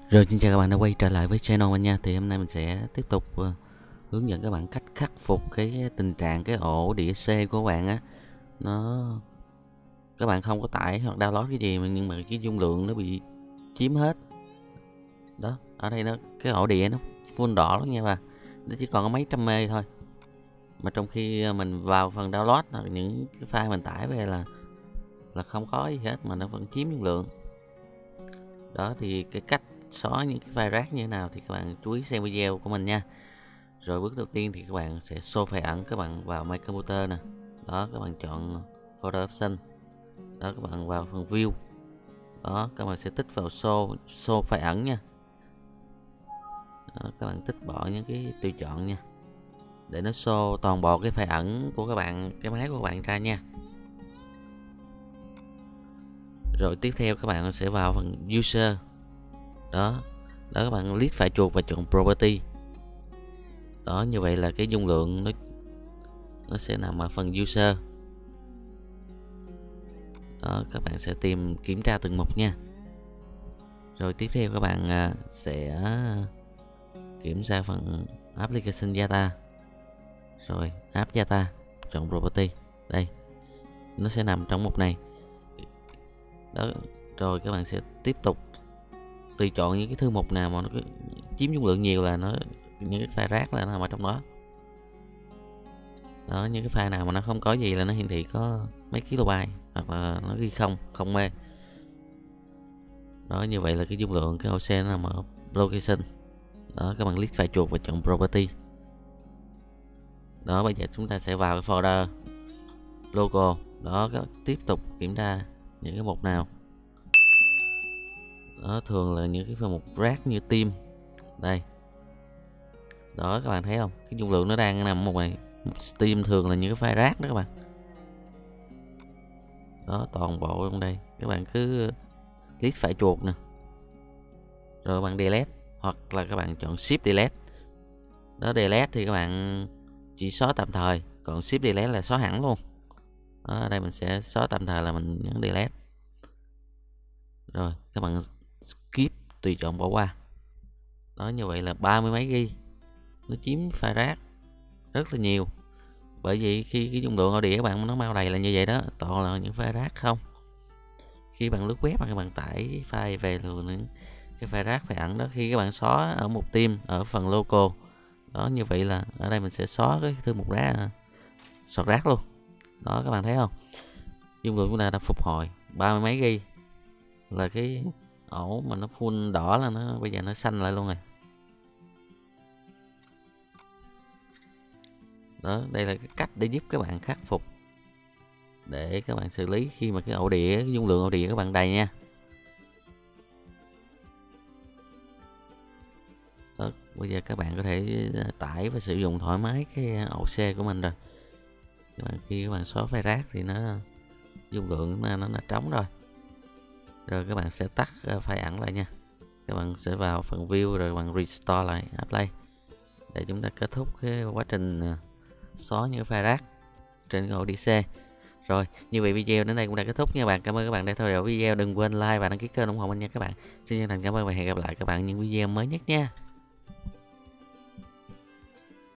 Rồi xin chào các bạn đã quay trở lại với channel anh nha. Thì hôm nay mình sẽ tiếp tục hướng dẫn các bạn cách khắc phục cái tình trạng cái ổ đĩa C của các bạn á. Nó các bạn không có tải hoặc download cái gì nhưng mà cái dung lượng nó bị chiếm hết. Đó, ở đây nó cái ổ đĩa nó full đỏ lắm nha, và nó chỉ còn có mấy trăm mê thôi. Mà trong khi mình vào phần download là những cái file mình tải về là không có gì hết mà nó vẫn chiếm dung lượng. Đó thì cái cách xóa những cái file rác như thế nào thì các bạn chú ý xem video của mình nha. Rồi bước đầu tiên thì các bạn sẽ show file ẩn, các bạn vào My Computer nè. Đó, các bạn chọn folder option. Đó, các bạn vào phần view. Đó, các bạn sẽ tích vào show file ẩn nha. Đó, các bạn tích bỏ những cái tùy chọn nha, để nó show toàn bộ cái file ẩn của các bạn, cái máy của các bạn ra nha. Rồi tiếp theo các bạn sẽ vào phần user. Đó, các bạn click phải chuột và chọn property. Đó, như vậy là cái dung lượng nó sẽ nằm ở phần user. Đó, các bạn sẽ kiểm tra từng mục nha. Rồi tiếp theo các bạn sẽ kiểm tra phần application data. Rồi app data, chọn property. Đây, nó sẽ nằm trong mục này. Đó, rồi các bạn sẽ tiếp tục tùy chọn những cái thư mục nào mà nó chiếm dung lượng nhiều là những cái file rác là nó nằm ở trong đó. Đó, những cái file nào mà nó không có gì là nó hiển thị có mấy kilobyte, hoặc là nó ghi không mê. Đó, như vậy là cái dung lượng cái OC nó nằm ở location. Đó, các bạn click phải chuột và chọn property. Đó, bây giờ chúng ta sẽ vào cái folder local. Đó, các tiếp tục kiểm tra những cái mục nào. Đó, thường là những cái phần mục rác như team. Đây. Đó, các bạn thấy không? Cái dung lượng nó đang nằm ở mục này. Mục Steam thường là những cái file rác đó các bạn. Đó, toàn bộ trong đây. Các bạn cứ click phải chuột nè. Rồi các bạn delete, hoặc là các bạn chọn shift delete. Đó, delete thì các bạn chỉ xóa tạm thời, còn shift delete là xóa hẳn luôn. Đó, ở đây mình sẽ xóa tạm thời là mình nhấn delete. Rồi các bạn skip, tùy chọn bỏ qua. Đó, như vậy là 30 mấy ghi nó chiếm file rác rất là nhiều. Bởi vì khi cái dung lượng ổ đĩa các bạn nó mau đầy là như vậy đó, toàn là những file rác không. Khi bạn lướt web mà các bạn tải file về luôn những cái file rác file ẩn đó, khi các bạn xóa ở một team ở phần local. Đó, như vậy là ở đây mình sẽ xóa cái thư mục rác, sọt rác luôn. Đó, các bạn thấy không? Dung lượng của ta đã phục hồi 30 mấy ghi, là cái ổ mà nó full đỏ là nó bây giờ nó xanh lại luôn rồi. Đó, đây là cái cách để giúp các bạn khắc phục, để các bạn xử lý khi mà cái ổ đĩa, cái dung lượng ổ đĩa các bạn đầy nha. Đó, bây giờ các bạn có thể tải và sử dụng thoải mái cái ổ C của mình rồi. Khi các bạn xóa file rác thì nó dung lượng nó là trống rồi. Rồi các bạn sẽ tắt file ẩn lại nha. Các bạn sẽ vào phần view rồi các bạn restore lại apply, để chúng ta kết thúc cái quá trình xóa những file rác trên cái ổ đĩa C. Rồi, như vậy video đến đây cũng đã kết thúc nha bạn. Cảm ơn các bạn đã theo dõi video. Đừng quên like và đăng ký kênh ủng hộ mình nha các bạn. Xin chân thành cảm ơn và hẹn gặp lại các bạn những video mới nhất nha.